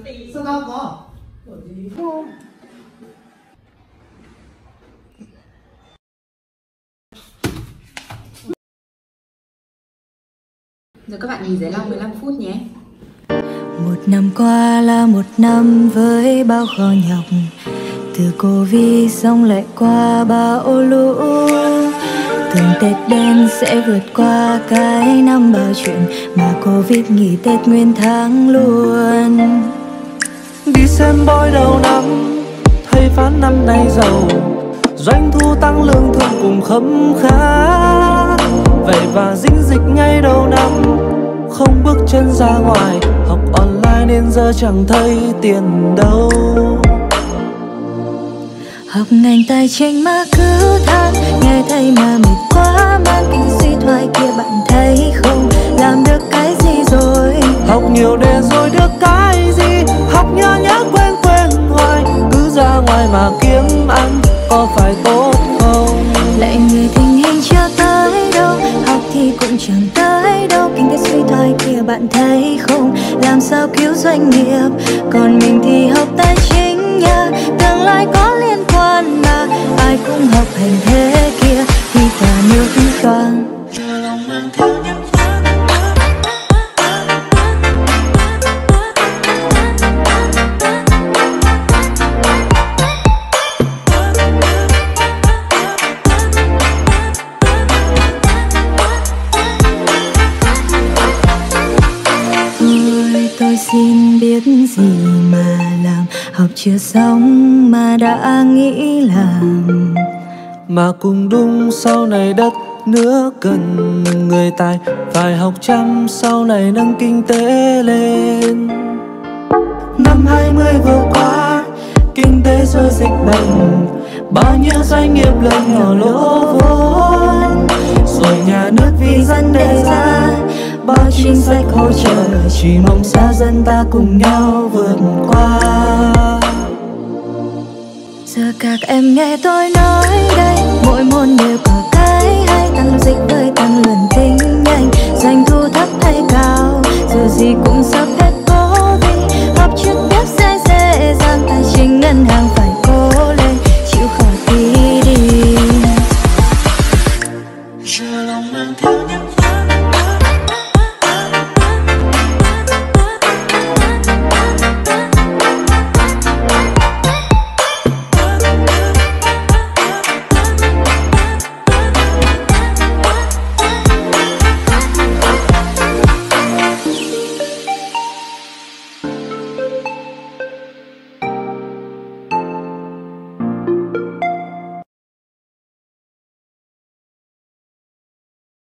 Sao tao có? Giờ các bạn nghỉ giải lao 15 phút nhé. Một năm qua là một năm với bao khó nhọc, từ Covid xong lại qua bão lũ. Tưởng Tết đến sẽ vượt qua cái năm bao chuyện, mà Covid nghỉ Tết nguyên tháng luôn. Đi xem boy đầu năm, thấy phán năm nay giàu, doanh thu tăng lương thường cùng khấm khá. Vậy và dính dịch ngay đầu năm, không bước chân ra ngoài, học online nên giờ chẳng thấy tiền đâu. Học ngành tài chính mà cứ than, nghe thấy mà mệt quá, mang kinh suy thoái kia bạn thấy không, làm được cái gì rồi? Học nhiều để rồi được cái gì, học nhớ nhớ quên quên hoài, cứ ra ngoài mà kiếm ăn, có phải tốt không? Lại người tình hình chưa tới đâu, học thì cũng chẳng tới đâu, kinh tế suy thoái kia bạn thấy không, làm sao cứu doanh nghiệp, còn mình thì học tài chính nha, tương lai có liên quan mà, ai cũng học hành thế kia thì cả nước toàn. Tôi xin biết gì mà làm, học chưa xong mà đã nghĩ làm. Mà cũng đúng sau này đất nước cần người tài, phải học chăm sau này nâng kinh tế lên. Năm 20 vừa qua, kinh tế do dịch bệnh, bao nhiêu doanh nghiệp lớn nhỏ lỗ vốn, rồi nhà nước vì dân đề ra bao chính sách hỗ trợ, chỉ mong xa dân ta cùng nhau vượt qua. Giờ các em nghe tôi nói đây, mỗi môn đều có cái hay, tăng dịch với tăng lương tính nhanh, doanh thu thấp hay cao, dù gì cũng sắp